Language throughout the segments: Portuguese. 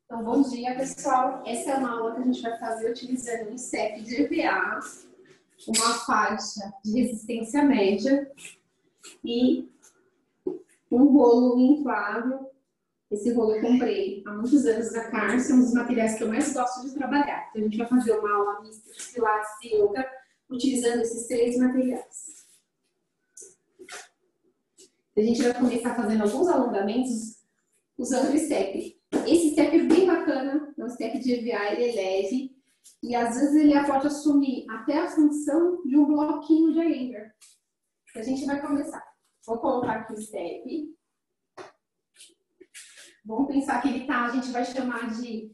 Então, bom dia, pessoal. Essa é uma aula que a gente vai fazer utilizando um step de EVA, uma faixa de resistência média e um rolo inflável. Esse rolo eu comprei há muitos anos da Cárcia, é um dos materiais que eu mais gosto de trabalhar. Então, a gente vai fazer uma aula mista de pilates e yoga utilizando esses três materiais. A gente vai começar fazendo alguns alongamentos usando o step. Esse step é bem bacana, é um step de EVA, ele é leve e às vezes ele pode assumir até a função de um bloquinho de Iyengar. A gente vai começar. Vou colocar aqui o step. Vamos pensar que ele tá, a gente vai chamar de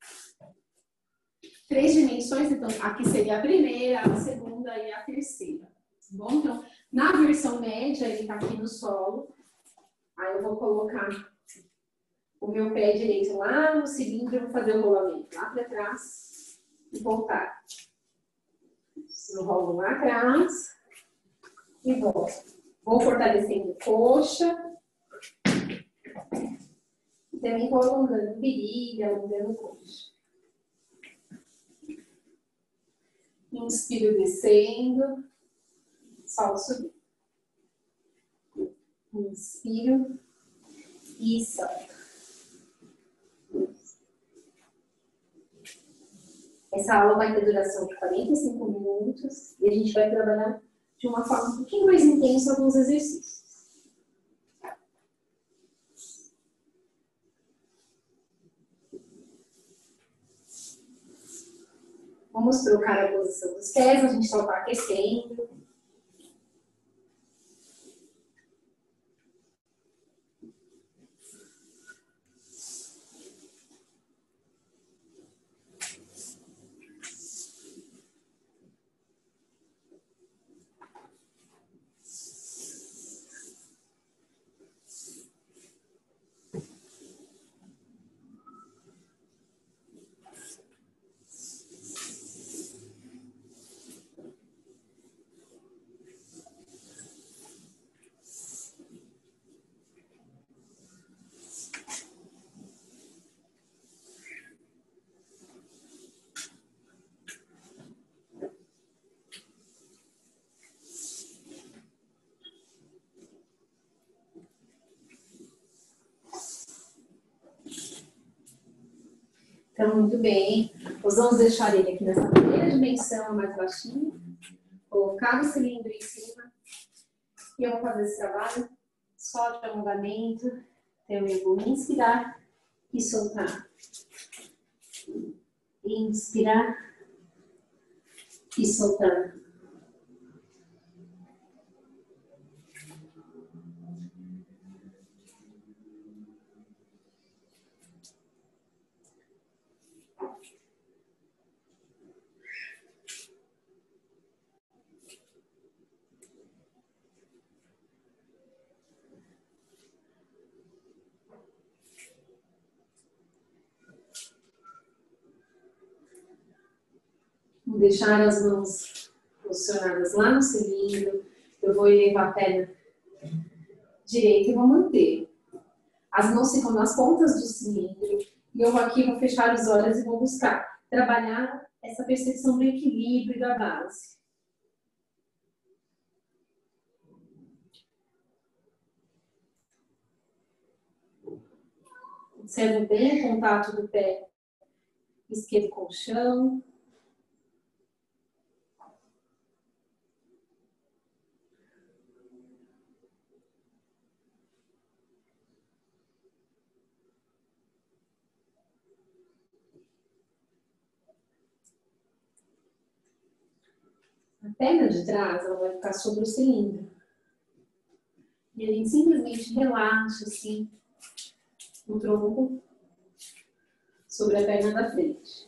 3 dimensões, então aqui seria a primeira, a segunda e a terceira. Bom, então, na versão média, ele tá aqui no solo. Aí eu vou colocar o meu pé direito lá no cilindro, eu vou fazer o rolamento lá para trás e voltar. Eu rolo lá atrás e volto. Vou fortalecendo coxa. E também vou alongando virilha, alongando coxa. Inspiro descendo, solto subindo. Inspiro e solto. Essa aula vai ter duração de 45 minutos e a gente vai trabalhar de uma forma um pouquinho mais intensa alguns exercícios. Vamos trocar a posição dos pés, a gente só está aquecendo. Então, muito bem. Nós vamos deixar ele aqui nessa primeira dimensão, mais baixinho. Colocar o cilindro em cima. E eu vou fazer esse trabalho só de alongamento. Então, eu vou inspirar e soltar. Inspirar e soltar. Vou deixar as mãos posicionadas lá no cilindro. Eu vou elevar a perna direita e vou manter. As mãos ficam nas pontas do cilindro. E eu aqui vou fechar os olhos e vou buscar trabalhar essa percepção do equilíbrio da base. Observe bem o contato do pé esquerdo com o chão. A perna de trás ela vai ficar sobre o cilindro. E a gente simplesmente relaxa assim o tronco sobre a perna da frente.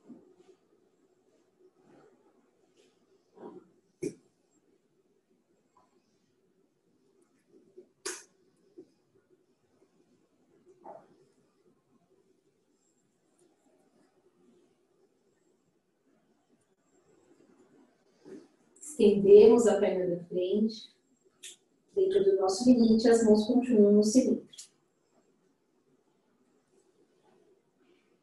Estendemos a perna da frente, dentro do nosso limite, as mãos continuam no cilindro.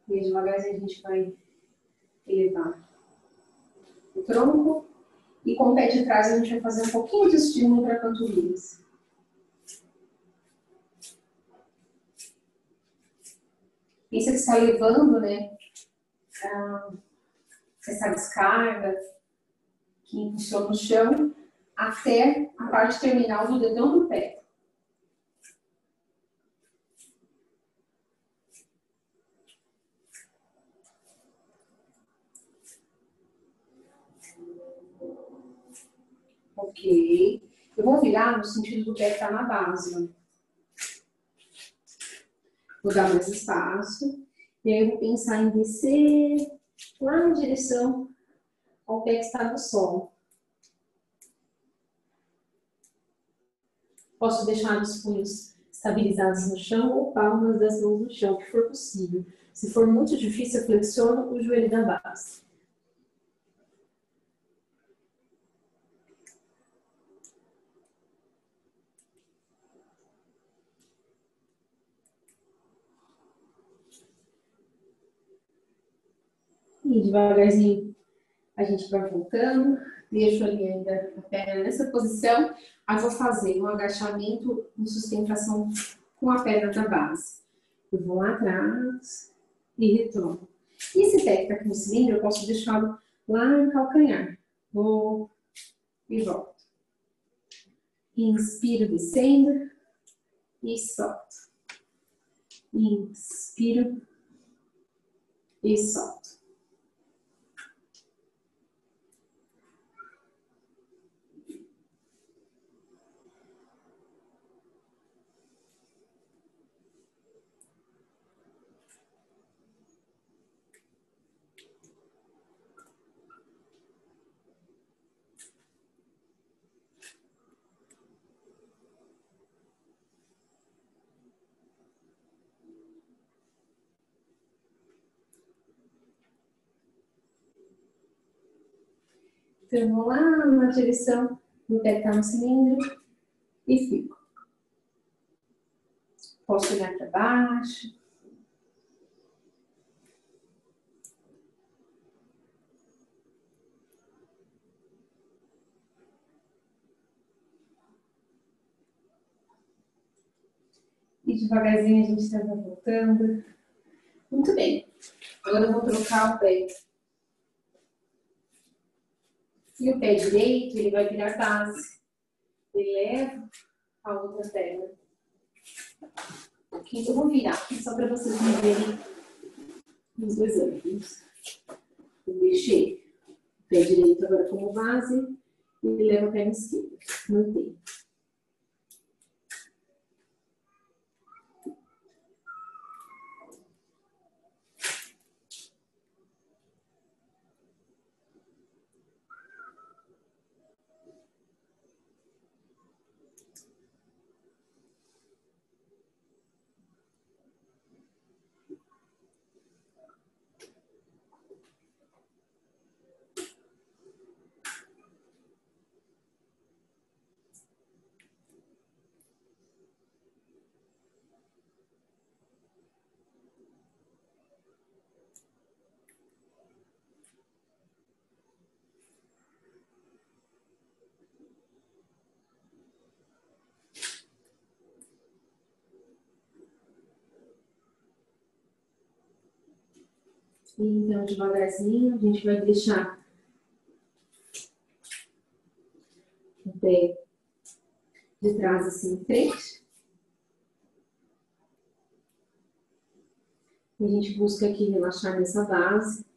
E devagarzinho a gente vai elevar o tronco. E com o pé de trás a gente vai fazer um pouquinho de estímulo para panturrilhas. Pensa que está levando, né, essa descarga que impulsiona no chão até a parte terminal do dedão do pé. Ok. Eu vou virar no sentido do pé que está na base. Vou dar mais espaço. E aí eu vou pensar em descer lá em direção ao pé que está no solo. Posso deixar os punhos estabilizados no chão ou palmas das mãos no chão, o que for possível. Se for muito difícil, eu flexiono o joelho da base. E devagarzinho a gente vai voltando. Deixo ali ainda a perna nessa posição. Aí vou fazer um agachamento em sustentação com a perna da base. Eu vou lá atrás e retorno. E esse pé que está aqui no cilindro, eu posso deixá-lo lá no calcanhar. Vou e volto. Inspiro descendo e solto. Inspiro e solto. Então, eu vou lá na direção do pé que está no cilindro e fico. Posso olhar para baixo. E devagarzinho a gente está voltando. Muito bem. Agora eu vou trocar o pé. E o pé direito, ele vai virar base. Eleva a outra perna. Aqui eu vou virar aqui só para vocês me verem os dois ângulos. Eu deixei o pé direito agora como base e leva a perna esquerda. Mantém. Então, devagarzinho, a gente vai deixar o pé de trás assim em frente. E a gente busca aqui relaxar nessa base.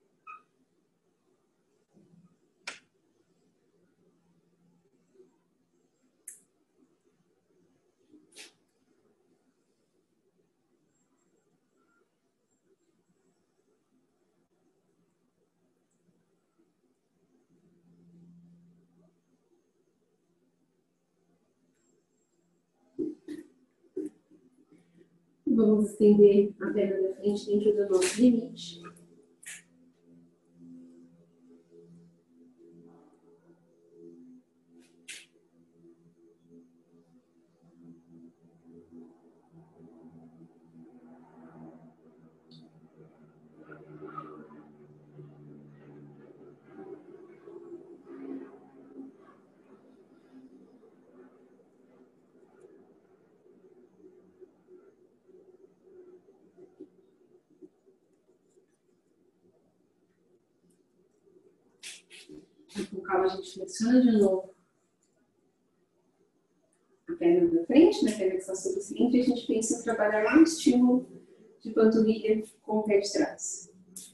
Vamos estender a perna da frente dentro do nosso limite. calma, a gente flexiona de novo a perna da frente, na perna que está sobre o cilindro, e a gente pensa em trabalhar lá no estímulo de panturrilha com o pé de trás.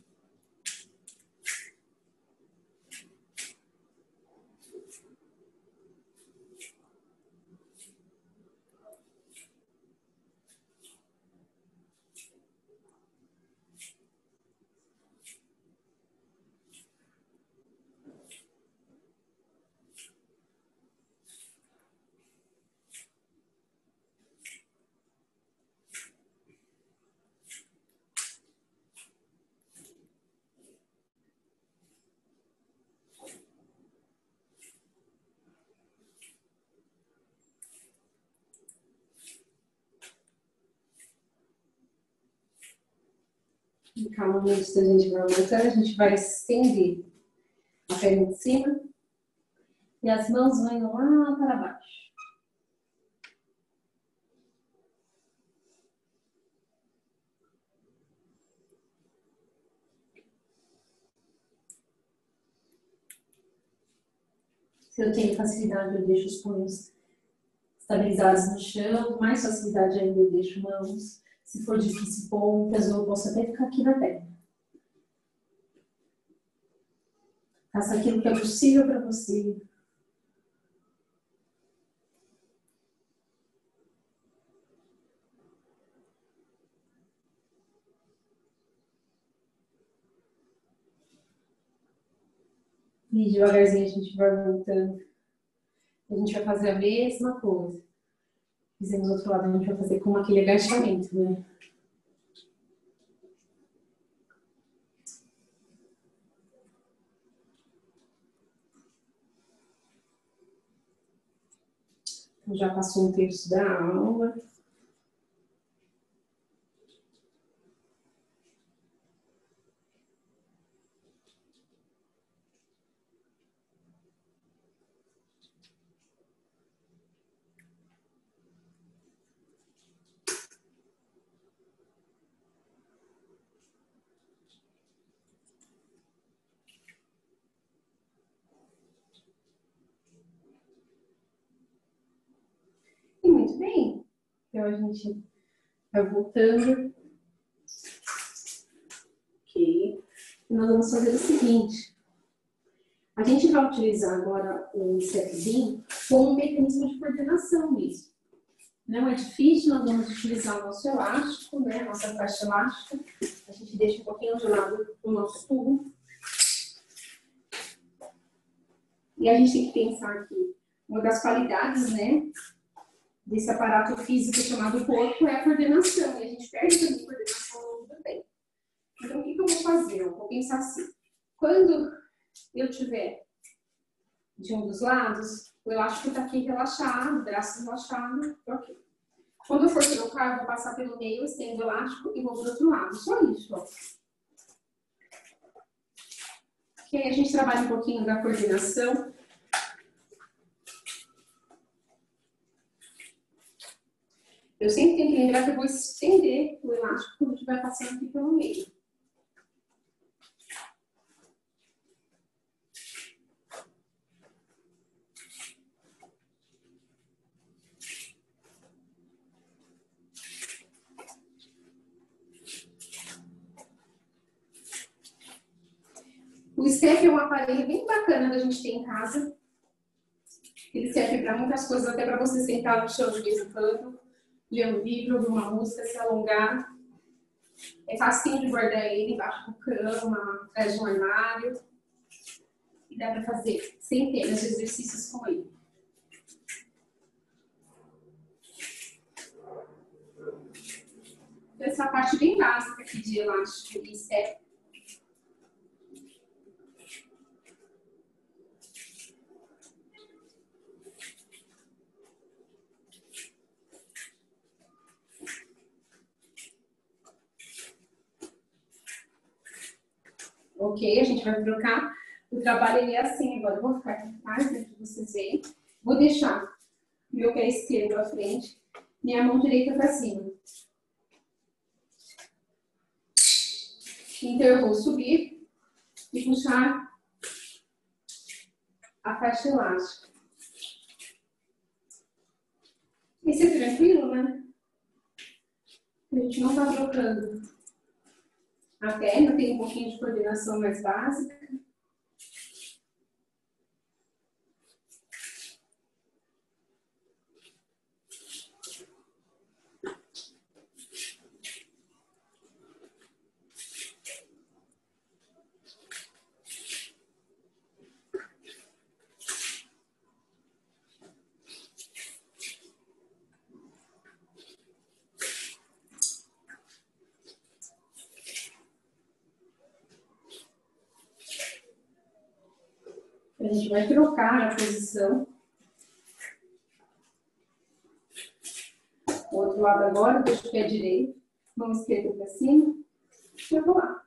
Calma, antes da gente vai aumentando, a gente vai estender a perna de cima e as mãos vão lá para baixo. Se eu tenho facilidade, eu deixo os punhos estabilizados no chão, mais facilidade ainda eu deixo mãos. Se for difícil, pontas, ou eu posso até ficar aqui na terra. Faça aquilo que é possível para você. E devagarzinho a gente vai voltando. A gente vai fazer a mesma coisa. Fizemos do outro lado, a gente vai fazer com aquele agachamento, né? Já passou um terço da aula. E muito bem. Então a gente vai voltando. Ok. E nós vamos fazer o seguinte. A gente vai utilizar agora o stepzinho como um mecanismo de coordenação mesmo. Não é difícil, nós vamos utilizar o nosso elástico, né? Nossa faixa elástica. A gente deixa um pouquinho de lado o nosso tubo. E a gente tem que pensar que uma das qualidades, né, desse aparato físico chamado corpo é a coordenação. E a gente perde também a coordenação ao longo do tempo. Então, o que eu vou fazer? Eu vou pensar assim. Quando eu tiver de um dos lados, o elástico está aqui relaxado, braço relaxado, ok. Quando eu for trocar, eu vou passar pelo meio, estendo o elástico e vou para o outro lado. Só isso, ó. Que aí a gente trabalha um pouquinho da coordenação. Eu sempre tenho que lembrar que eu vou estender o elástico quando estiver passando aqui pelo meio. O step é um aparelho bem bacana da gente ter em casa. Ele serve para muitas coisas, até para você sentar no chão de vez em quando, ler um livro, ouvir uma música, se alongar. É facinho de guardar ele embaixo da cama, atrás de um armário. E dá para fazer centenas de exercícios com ele. Essa parte bem básica aqui de elástico e step. Ok, a gente vai trocar. O trabalho ele é assim agora. Eu vou ficar aqui atrás, para vocês verem. Vou deixar meu pé esquerdo à frente, minha mão direita para cima. Então eu vou subir e puxar a faixa elástica. Esse é tranquilo, né? A gente não tá trocando a perna, tem um pouquinho de coordenação mais básica. A gente vai trocar a posição. O outro lado agora, deixa o pé direito, mão esquerda para cima, e eu vou lá.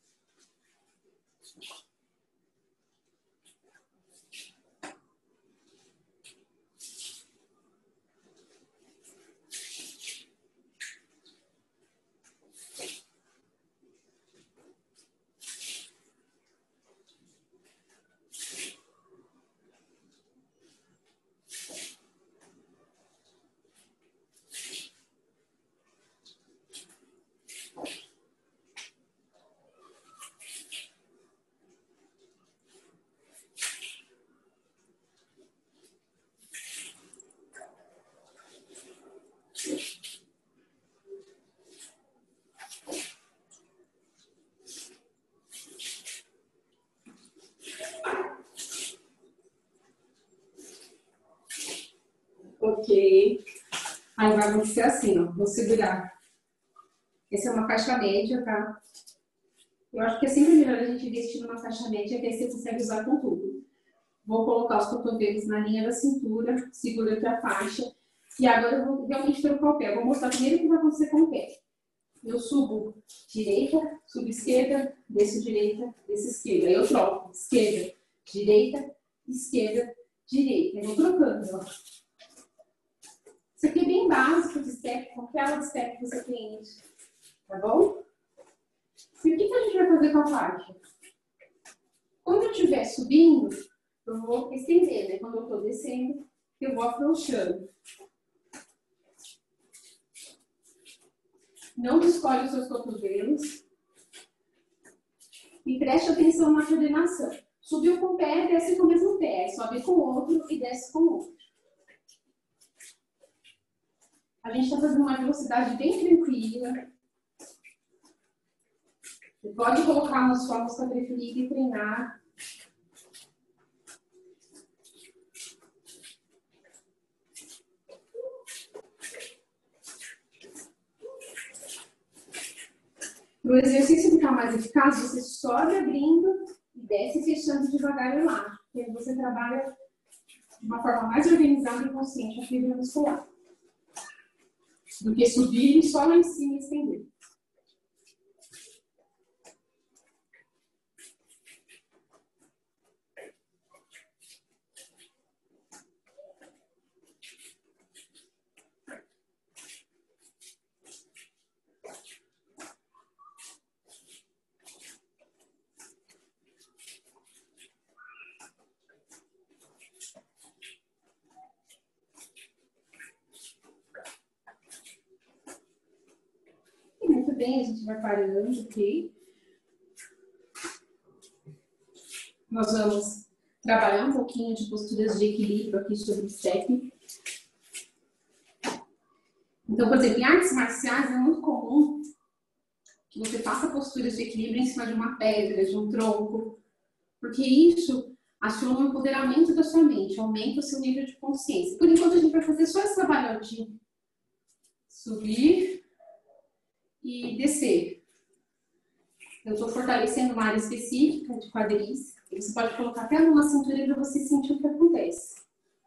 Ok. Aí vai acontecer assim, ó. Vou segurar. Essa é uma faixa média, tá? Eu acho que é sempre melhor a gente investir numa faixa média, que aí você consegue usar com tudo. Vou colocar os cotovelos na linha da cintura, segura outra faixa. E agora eu vou realmente trocar o pé. Eu vou mostrar primeiro o que vai acontecer com o pé. Eu subo direita, subo esquerda, desço direita, desço esquerda. Aí eu troco esquerda, direita, esquerda, direita. Eu vou trocando, ó. Isso aqui é bem básico de step, qualquer aula de step que você tem, tá bom? E o que a gente vai fazer com a faixa? Quando eu estiver subindo, eu vou estender, né? Quando eu estou descendo, eu vou afrouxando. Não descolhe os seus cotovelos. E preste atenção na coordenação. Subiu com o pé, desce com o mesmo pé. Sobe com o outro e desce com o outro. A gente está fazendo uma velocidade bem tranquila. Você pode colocar nas formas que você preferir e treinar. Para o exercício ficar mais eficaz, você sobe abrindo e desce fechando devagar o elástico. Porque você trabalha de uma forma mais organizada e consciente a fibra muscular. Do que subir só lá em cima e estender. Muito bem, a gente vai parando, ok? Nós vamos trabalhar um pouquinho de posturas de equilíbrio aqui sobre o step. Então, por exemplo, em artes marciais é muito comum que você faça posturas de equilíbrio em cima de uma pedra, de um tronco, porque isso aciona o empoderamento da sua mente, aumenta o seu nível de consciência. Por enquanto, a gente vai fazer só esse trabalho de subir e descer. Eu estou fortalecendo uma área específica de quadris. Você pode colocar até numa cintura para você sentir o que acontece.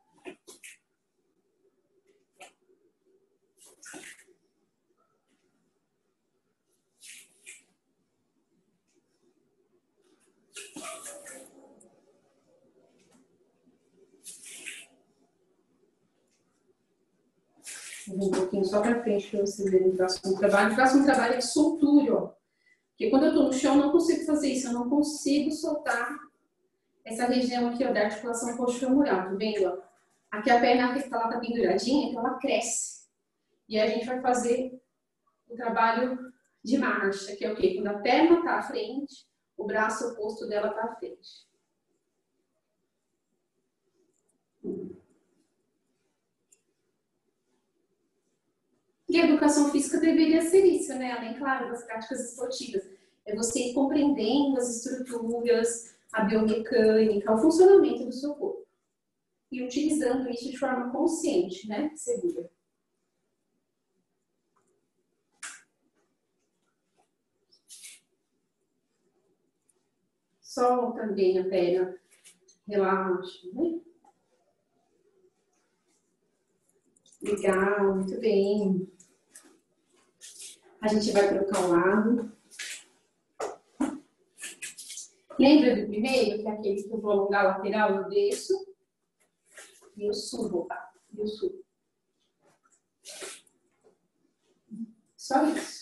Um pouquinho só para frente para vocês verem o próximo trabalho. O próximo trabalho é de soltura, ó. Porque quando eu estou no chão, eu não consigo fazer isso. Eu não consigo soltar essa região aqui, ó, da articulação coxofemoral, tá vendo? Ó? Aqui a perna que ela tá penduradinha, então ela cresce. E a gente vai fazer o trabalho de marcha, que é o quê? Quando a perna tá à frente, o braço oposto dela tá à frente. E a educação física deveria ser isso, né? Além, claro, das práticas esportivas. É você ir compreendendo as estruturas, a biomecânica, o funcionamento do seu corpo. E utilizando isso de forma consciente, né? Segura. Solta bem a perna. Relaxa, né? Legal, muito bem. A gente vai trocar o lado. Lembra do primeiro, que é aquele que eu vou alongar a lateral, eu desço e eu subo, tá? Eu subo. Só isso.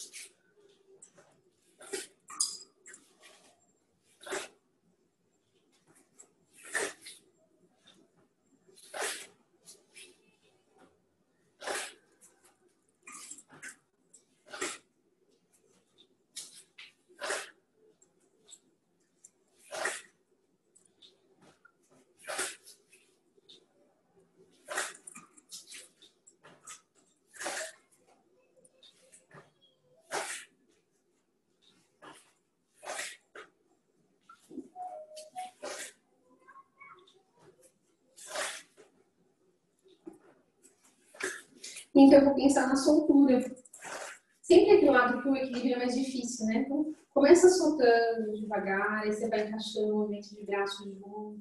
Então, eu vou pensar na soltura. Sempre aquele lado que o equilíbrio é mais difícil, né? Então, começa soltando devagar, aí você vai encaixando o movimento de braço de novo.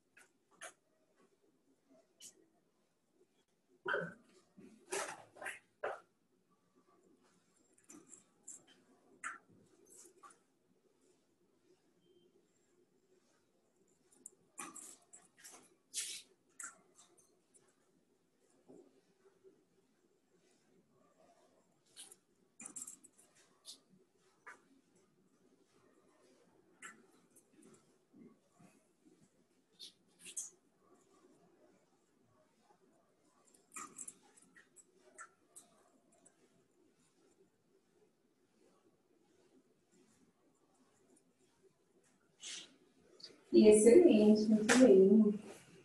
E excelente, muito bem.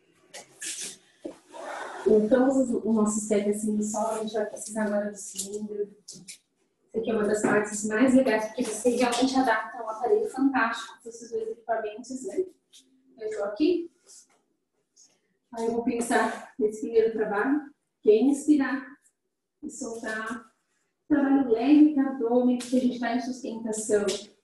Então, o nosso step assim no solo, a gente vai precisar agora do cilindro. Isso aqui é uma das partes mais legais, porque você realmente adapta um aparelho fantástico com esses dois equipamentos, né? Eu estou aqui. Aí eu vou pensar nesse primeiro trabalho, que é inspirar e soltar. Trabalho leve para abdômen, porque a gente está em sustentação.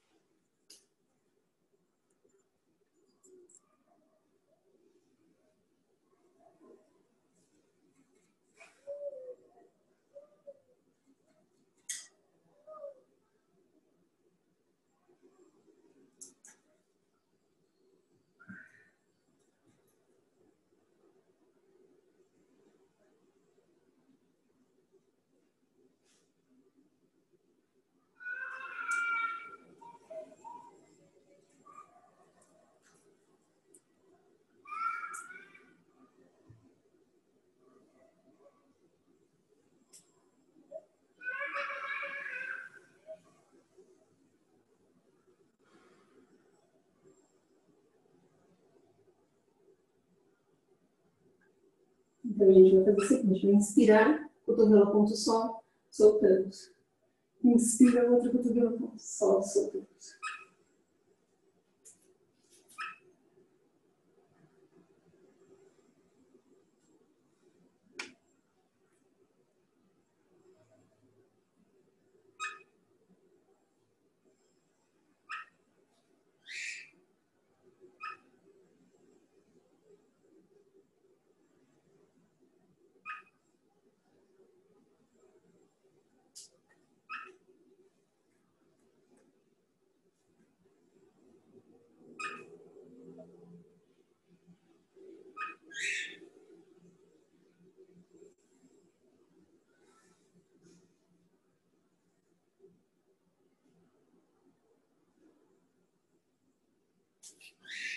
Então, a gente vai fazer o seguinte, vai inspirar, cotovelo ponto só, soltamos. Inspira, outro cotovelo ponto só, soltamos.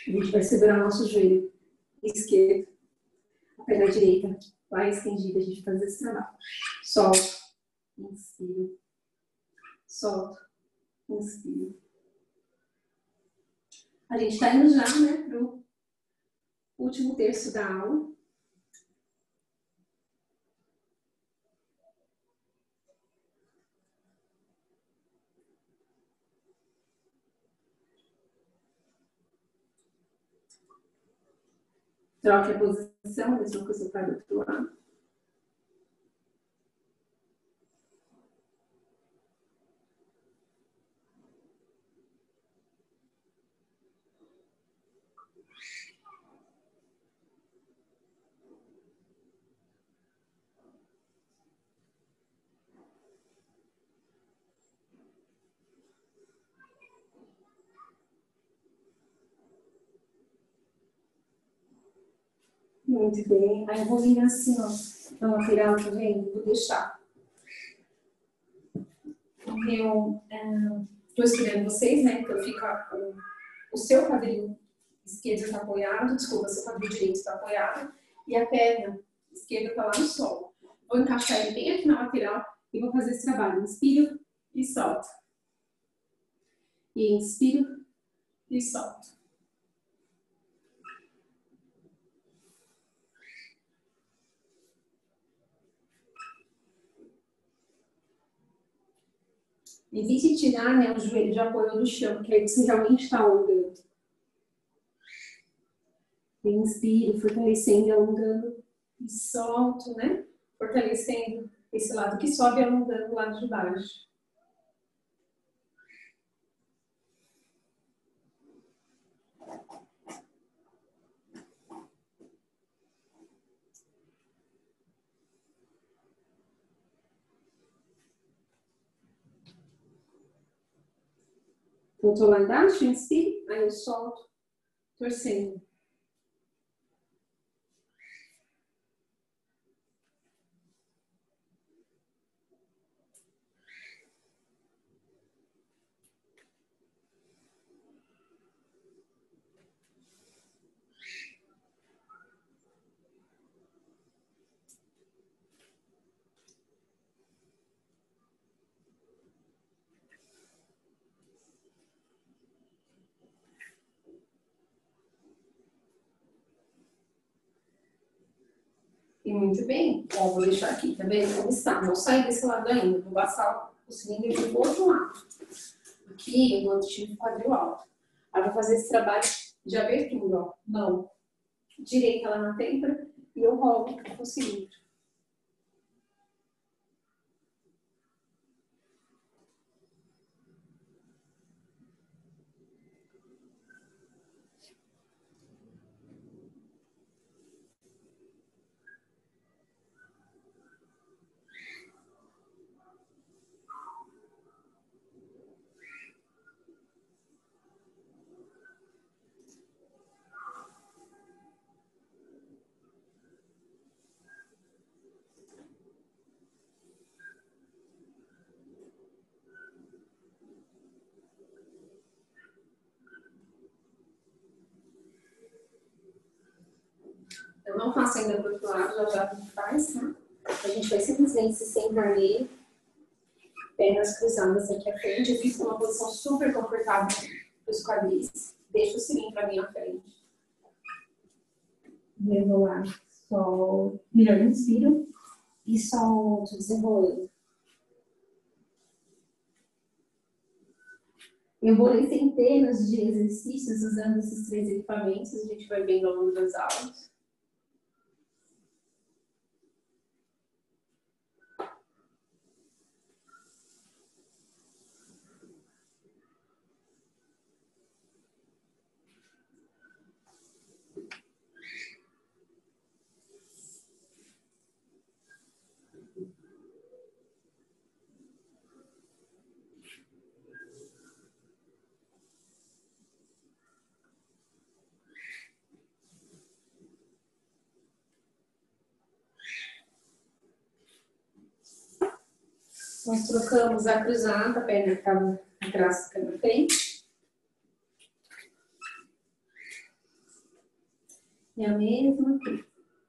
A gente vai segurar nosso joelho esquerdo, a perna direita lá estendida. A gente vai fazer esse trabalho. Solta, inspira. Solta, inspira. A gente está indo já, né, para o último terço da aula. Troque a posição, a mesma coisa para o outro lado. Muito bem. Aí eu vou vir assim, ó, na lateral, tá vendo? Vou deixar. Eu estou escrevendo vocês, né? Então fica o seu quadril esquerdo está apoiado, desculpa, seu quadril direito está apoiado e a perna esquerda está lá no solo. Vou encaixar ele bem aqui na lateral e vou fazer esse trabalho. Inspiro e solto. E inspiro e solto. Evite tirar, né, o joelho de apoio do chão, que aí você realmente está alongando. Inspiro, fortalecendo e alongando. E solto, né? Fortalecendo esse lado que sobe e alongando o lado de baixo. Voltou lá embaixo, inspire, aí eu solto, torcendo. E muito bem. Ó, vou deixar aqui, tá vendo como está? Não saí desse lado ainda. Vou passar o cilindro aqui do outro lado. Aqui eu vou tirar o quadril alto. Aí vou fazer esse trabalho de abertura, ó. Mão direita lá na têmpora e eu rolo o cilindro. Eu não faço ainda do outro lado, já a gente faz, tá? A gente vai simplesmente se sentar nele, pernas cruzadas aqui à frente. Eu fico numa posição super confortável dos quadris. Deixo o cilindro à minha frente. Desenrolar, solto. Melhor, inspiro e solto, desenrolando. Eu vou ler centenas de exercícios usando esses 3 equipamentos. A gente vai vendo ao longo das aulas. Nós trocamos a cruzada, a perna ficava atrás, fica na frente. E a mesma aqui.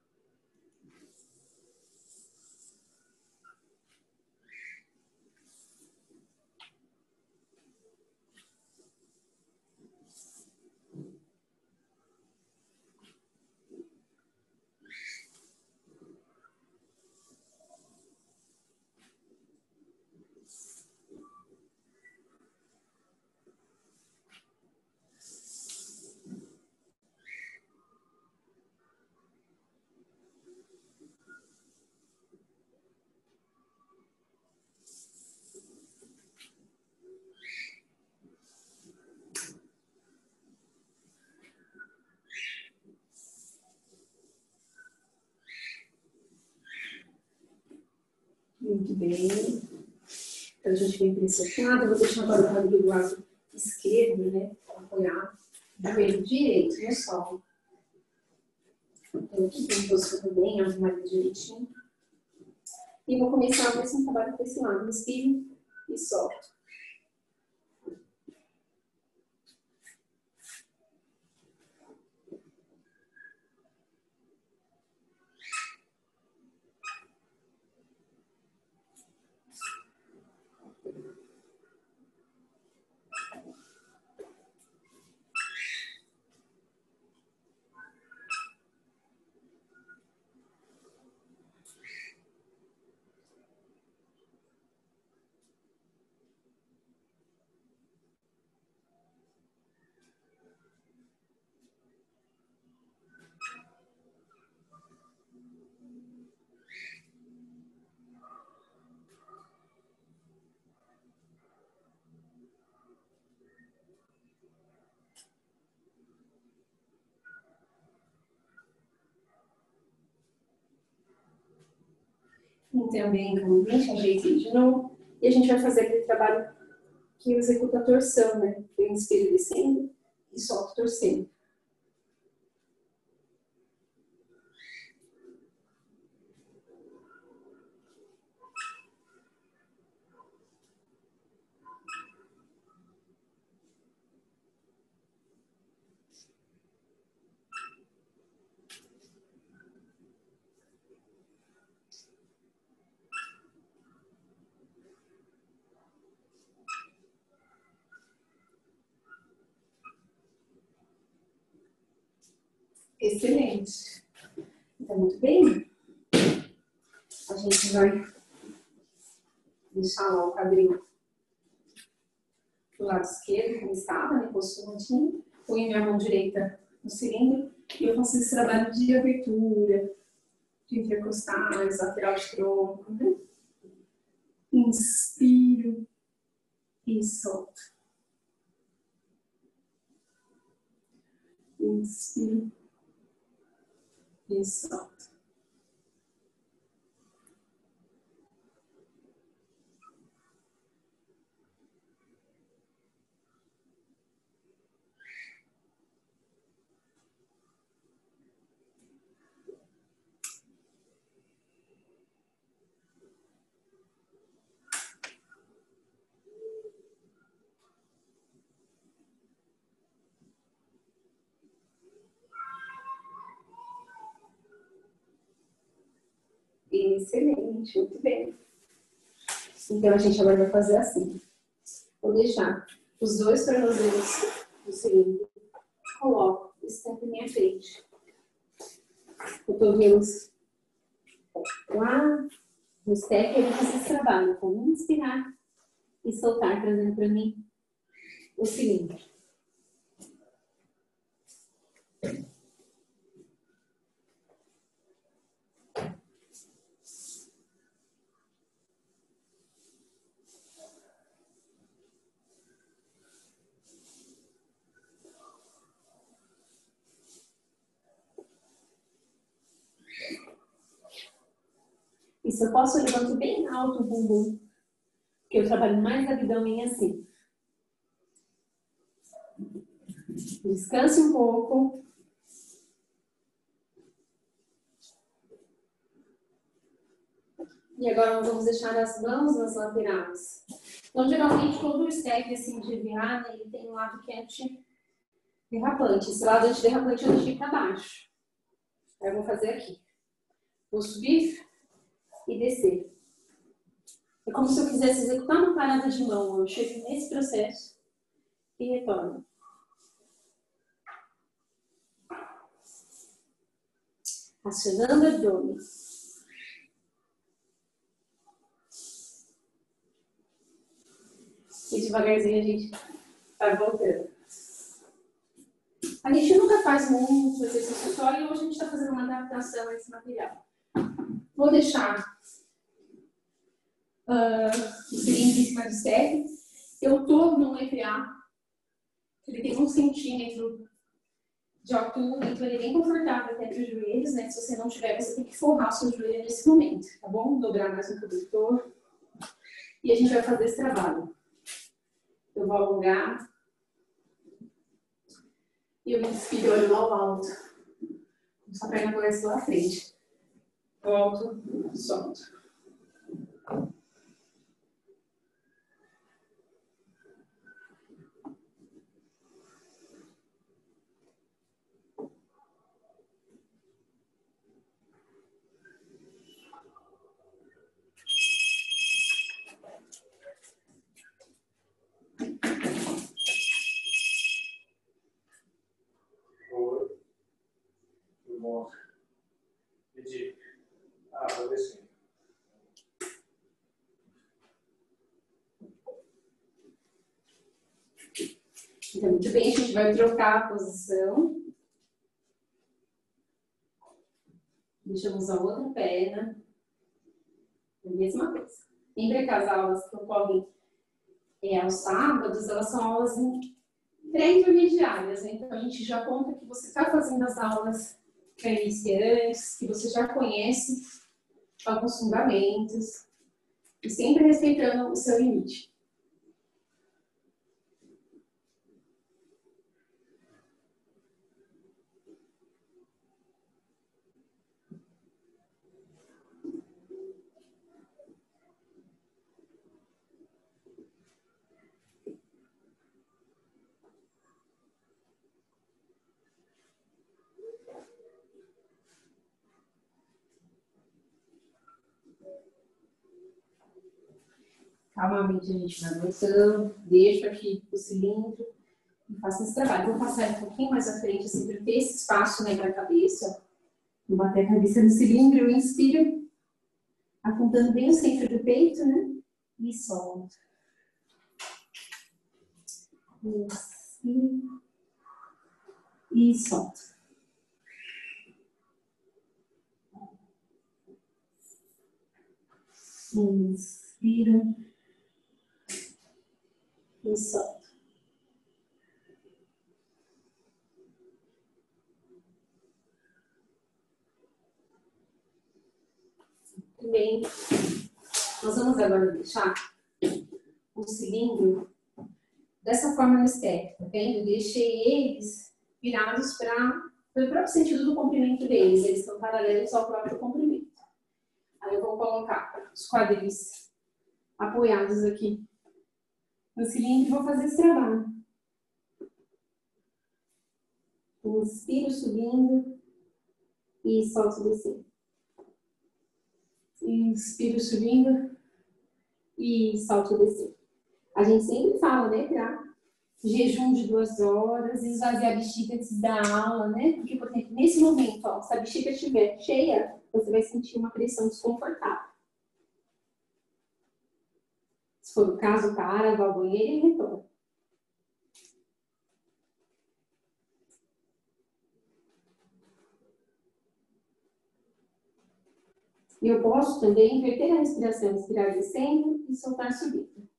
Muito bem. Então, a gente vem para esse lado. Eu vou deixar agora o quadril do lado esquerdo, né? Apoiar o joelho direito no solo. Então, aqui tem postura bem, arrumado direitinho. E vou começar o mesmo trabalho com esse lado. Inspiro e solto. Então, bem calmamente, ajeite de novo. E a gente vai fazer aquele trabalho que executa a torção, né? Eu inspiro descendo e solto torcendo. Excelente. Então, muito bem. A gente vai deixar lá o quadril do lado esquerdo, como estava, né? Posturandinho. Põe minha mão direita no cilindro e eu faço esse trabalho de abertura, de intercostais, lateral de tronco, né? Inspiro e solto. Inspiro e solto. Excelente, muito bem. Então, a gente agora vai fazer assim. Vou deixar os dois tornozelos do cilindro. Coloco o step em minha frente. Cotovelos lá no step. Eu vou fazer esse trabalho. Vou inspirar e soltar, trazendo para mim o cilindro. E se eu posso, eu levanto bem alto o bumbum, porque eu trabalho mais abdômen assim. Descanse um pouco. E agora nós vamos deixar as mãos nas laterais. Então, geralmente, todo o step assim, de virar, ele tem um lado que é antiderrapante. Esse lado antiderrapante eu deixei para baixo. Aí eu vou fazer aqui. Vou subir e descer. É como se eu quisesse executar uma parada de mão. Eu chego nesse processo e retorno. Acionando o abdômen. E devagarzinho a gente vai voltando. A gente nunca faz muito exercício só e hoje a gente está fazendo uma adaptação a esse material. Vou deixar o cilindro em cima do step. Eu estou no EPA. Ele tem 1 centímetro de altura, então ele é bem confortável até para os joelhos, né? Se você não tiver, você tem que forrar o seu joelho nesse momento, tá bom? Dobrar mais um cobertor. E a gente vai fazer esse trabalho. Eu vou alongar. E eu me inspiro, olho lá ao alto. Só a perna aparece lá à frente. Volto, solto. Vou descer. Então, muito bem, a gente vai trocar a posição. Deixamos a outra perna. A mesma coisa. Sempre que as aulas que ocorrem aos sábados, elas são aulas pré-intermediárias, né? Então a gente já conta que você está fazendo as aulas para iniciantes, que você já conhece alguns fundamentos, e sempre respeitando o seu limite. Calmamente a gente vai voltando, deixa aqui o cilindro e faça esse trabalho. Vou passar um pouquinho mais à frente, assim, para ter esse espaço, né, para a cabeça. Vou bater a cabeça no cilindro, eu inspiro, apontando bem o centro do peito, né? E solto. Inspiro. E solto. Inspiro. E solto. Muito bem. Nós vamos agora deixar o cilindro dessa forma no step, tá vendo? Eu deixei eles virados para o próprio sentido do comprimento deles. Eles estão paralelos ao próprio comprimento. Aí eu vou colocar os quadris apoiados aqui no cilindro e vou fazer esse trabalho. Inspiro subindo e solto descendo. Inspiro subindo e solto descendo. A gente sempre fala, né, pra jejum de 2 horas, esvaziar a bexiga antes da aula, né? Porque, por exemplo, nesse momento, ó, se a bexiga estiver cheia, você vai sentir uma pressão desconfortável. Se for o caso, para, vai ao banheiro e retorna. E eu posso também inverter a respiração, inspirar descendo e soltar subindo.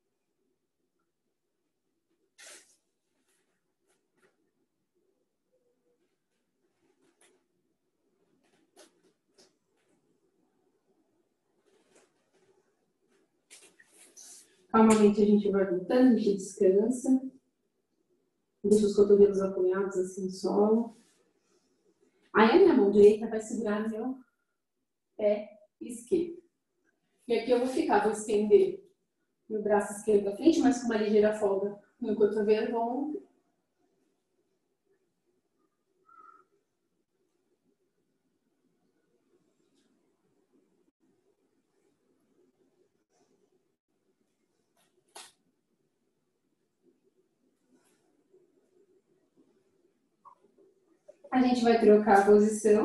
Calmamente a gente vai voltando, a gente descansa. Deixa os cotovelos apoiados assim no solo. Aí a minha mão direita vai segurar no meu pé esquerdo. E aqui eu vou ficar, vou estender meu braço esquerdo à frente, mas com uma ligeira folga no cotovelo. Vou A gente vai trocar a posição.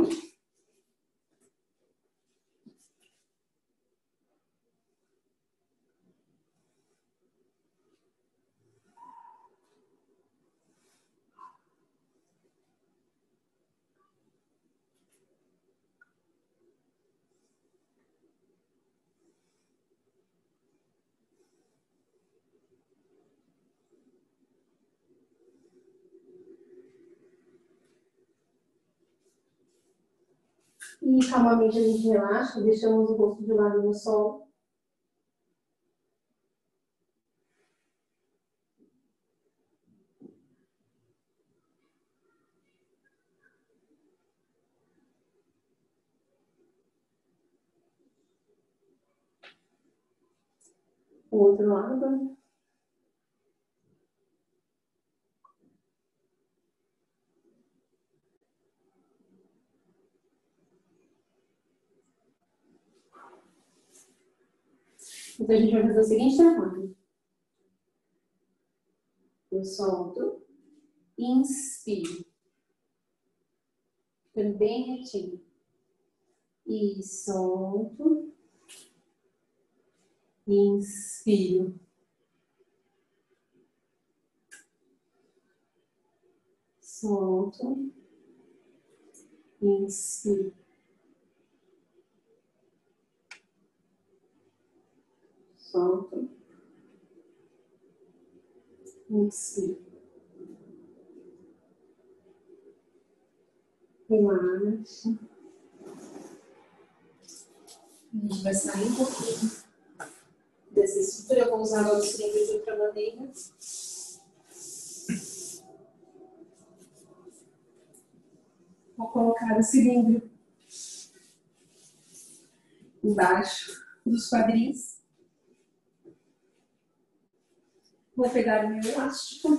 E calmamente a gente relaxa, deixamos o rosto de lado no solo. O outro lado. Então a gente vai fazer o seguinte trabalho. Eu solto, inspiro. Fico bem retinho. E solto. Inspiro. Solto. Inspiro. Solto. Inspiro. Relaxa. A gente vai sair um pouquinho dessa estrutura. Eu vou usar agora o cilindro de outra maneira. Vou colocar o cilindro embaixo dos quadris. Vou pegar o meu elástico.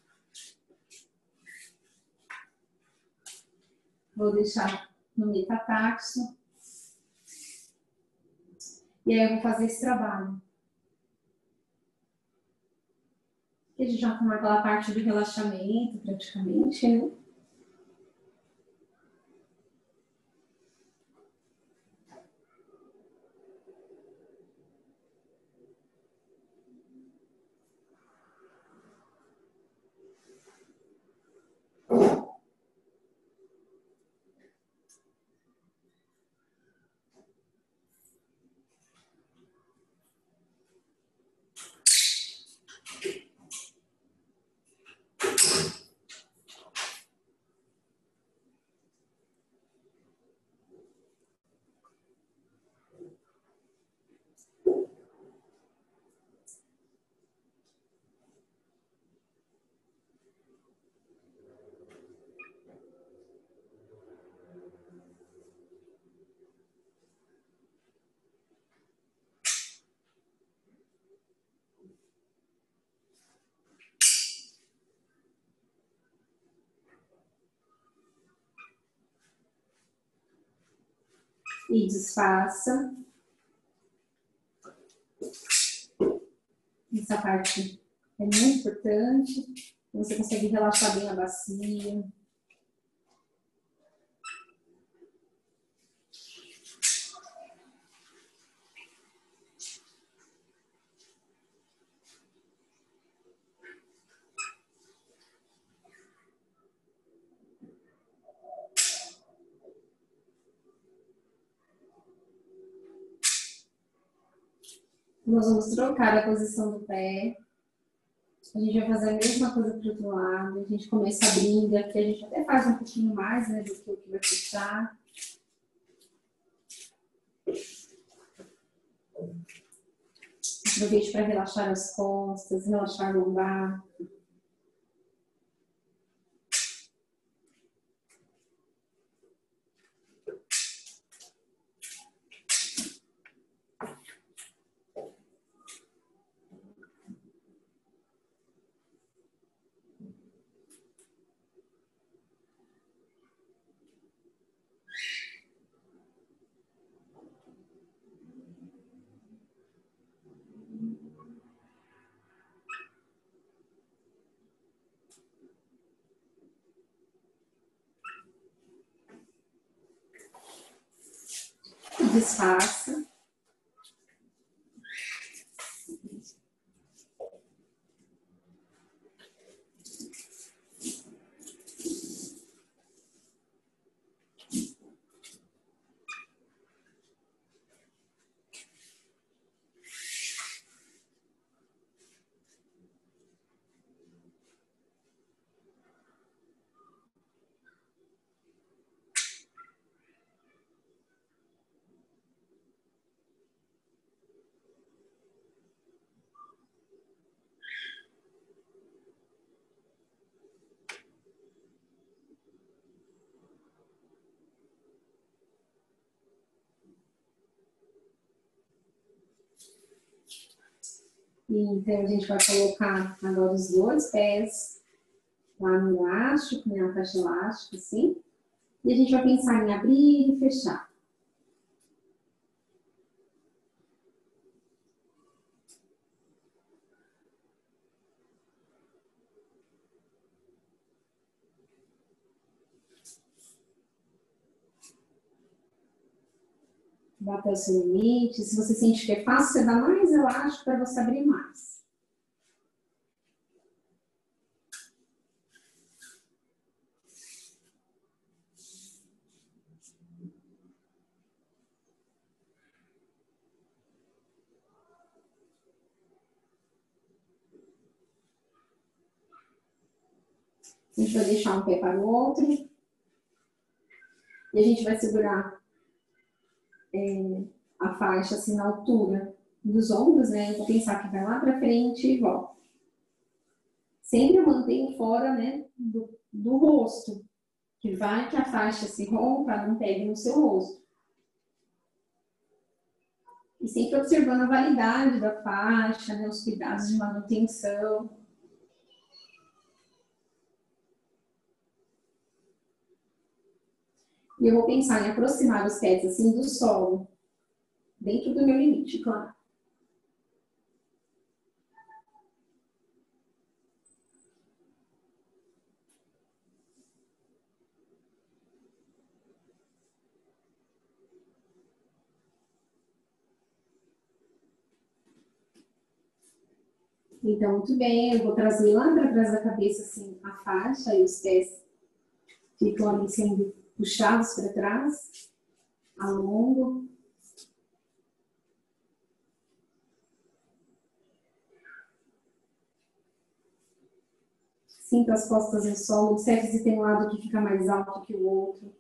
Vou deixar no metatarso. E aí eu vou fazer esse trabalho. E a gente já está naquela parte do relaxamento, praticamente, né? E desfaça. Essa parte é muito importante. Você consegue relaxar bem a bacia. Nós vamos trocar a posição do pé. A gente vai fazer a mesma coisa para o outro lado. A gente começa abrindo aqui, a gente até faz um pouquinho mais, né, do que o que vai fechar. Aproveite para relaxar as costas, relaxar a lombar. disfarça. Então, a gente vai colocar agora os dois pés lá no elástico, né, na faixa elástica, assim. E a gente vai pensar em abrir e fechar. Vá até o seu limite. Se você sente que é fácil, você dá mais elástico para você abrir mais. A gente vai deixar um pé para o outro. E a gente vai segurar a faixa assim na altura dos ombros, né? Eu vou pensar que vai lá para frente e volta. Sempre eu mantenho fora, né, do rosto. Que vai que a faixa se rompa, não pegue no seu rosto. E sempre observando a validade da faixa, né, os cuidados de manutenção. E eu vou pensar em aproximar os pés assim do solo, dentro do meu limite, claro. Então, muito bem, eu vou trazer lá para trás da cabeça assim a faixa e os pés ficam ali sendo puxados para trás, ao longo. Sinta as costas no solo, observe se tem um lado que fica mais alto que o outro.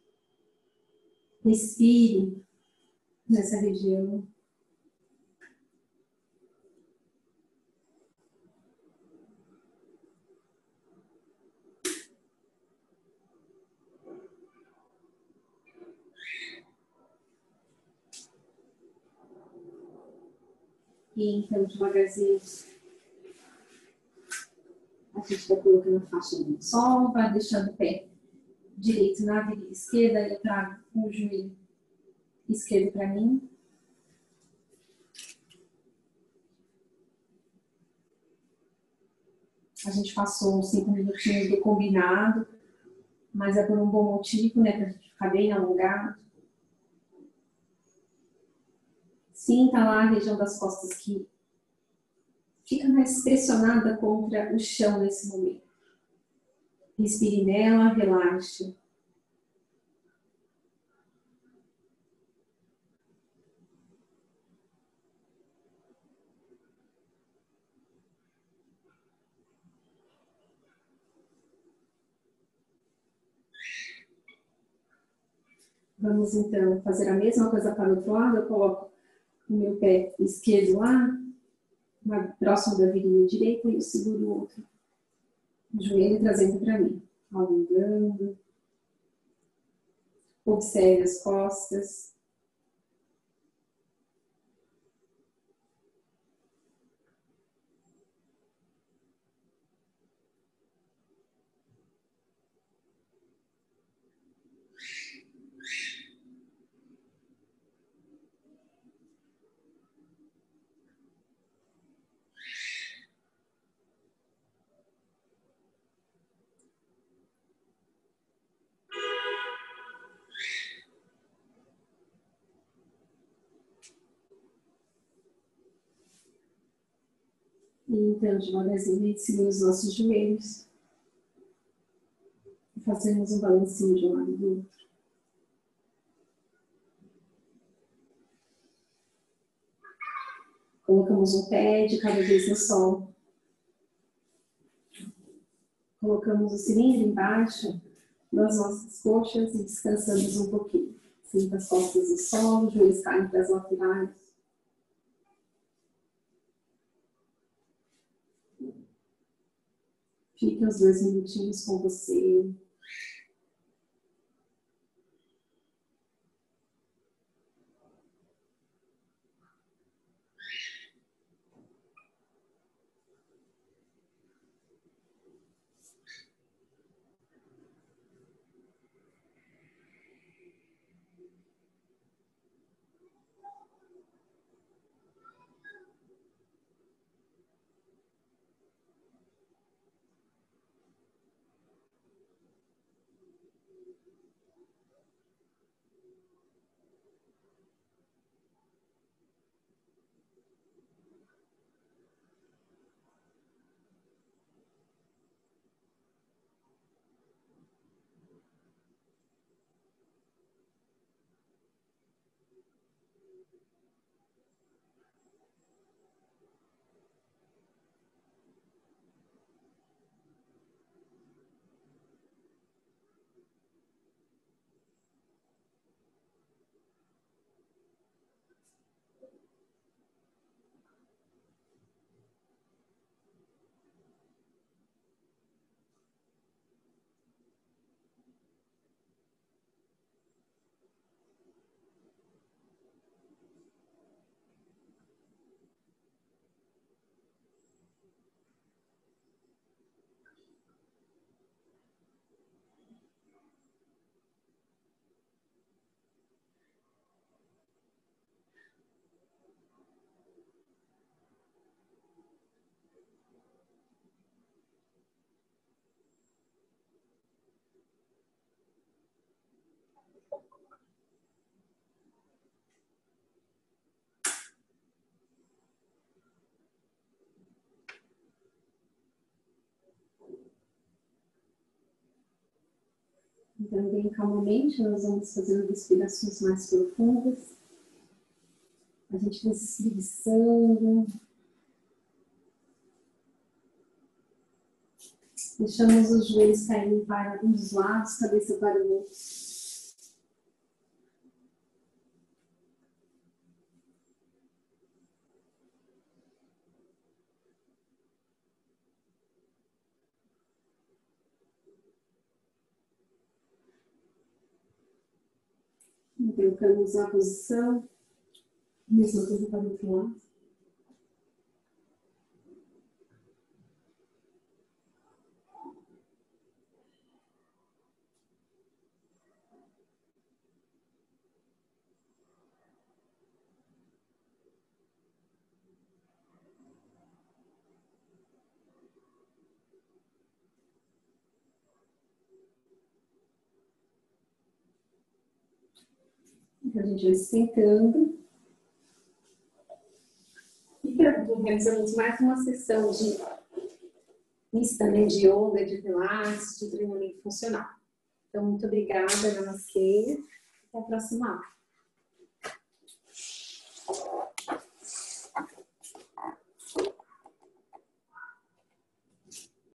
Respire nessa região. E então, devagarzinho, a gente vai colocando a faixa no solo, vai deixando o pé direito na virilha esquerda, eu trago o joelho esquerdo para mim. A gente passou uns 5 minutinhos do combinado, mas é por um bom motivo, né, para a gente ficar bem alongado. Sinta lá a região das costas que fica mais pressionada contra o chão nesse momento. Respire nela, relaxe. Vamos então fazer a mesma coisa para o outro lado. Eu coloco o meu pé esquerdo lá, próximo da virilha direita, e eu seguro o outro joelho trazendo para mim. Alongando. Observe as costas. E então, devagarzinho, seguimos os nossos joelhos. E fazemos um balancinho de um lado e do outro. Colocamos um pé de cada vez no solo. Colocamos o cilindro embaixo das nossas coxas e descansamos um pouquinho. Sinta as costas no solo, os joelhos caem para as laterais. Fique uns 2 minutinhos com você. Então, bem calmamente, nós vamos fazendo respirações mais profundas. A gente vai se espreguiçando. Deixamos os joelhos caindo para um dos lados, cabeça para o outro. Trocamos a posição. Mesma coisa para o outro lado. Então, a gente vai se sentando. E realizamos mais uma sessão de mista, né, de yoga, de pilates, de treinamento funcional. Então, muito obrigada, Namastê. Até a próxima aula.